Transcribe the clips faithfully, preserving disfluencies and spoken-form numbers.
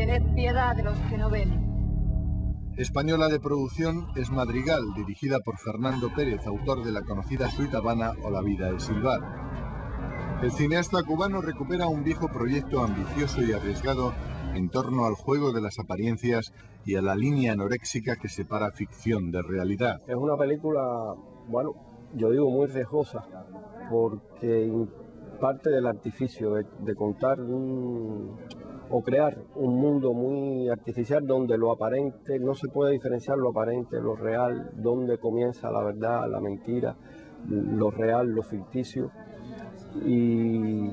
tened piedad de los que no ven. Española de producción es Madrigal, dirigida por Fernando Pérez, autor de la conocida suite Habana o La vida es silbar. El cineasta cubano recupera un viejo proyecto ambicioso y arriesgado en torno al juego de las apariencias y a la línea anoréxica que separa ficción de realidad. Es una película, bueno, yo digo muy riesgosa, porque parte del artificio de, de contar un, o crear un mundo muy artificial donde lo aparente, no se puede diferenciar lo aparente, lo real, donde comienza la verdad, la mentira, lo real, lo ficticio. Y,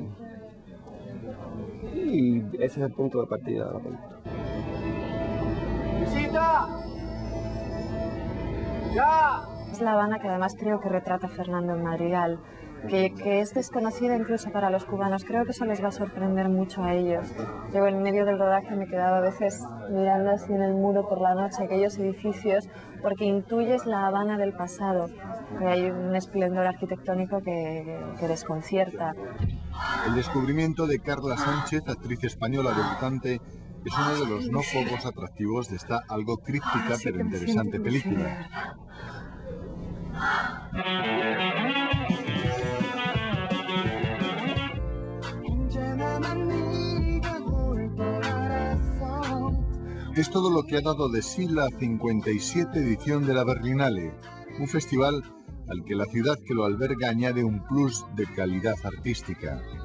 y ese es el punto de partida de la película. ¡Visita! ¡Ya! Es La Habana que además creo que retrata Fernando en Madrigal, que, que es desconocida incluso para los cubanos. Creo que eso les va a sorprender mucho a ellos. Yo en medio del rodaje me quedaba a veces mirando así en el muro por la noche aquellos edificios, porque intuyes La Habana del pasado, que hay un esplendor arquitectónico que, que desconcierta. El descubrimiento de Carla Sánchez, actriz española debutante, es uno de los no pocos atractivos de esta algo críptica pero interesante película. Es todo lo que ha dado de sí la cincuenta y siete edición de la Berlinale, un festival al que la ciudad que lo alberga añade un plus de calidad artística.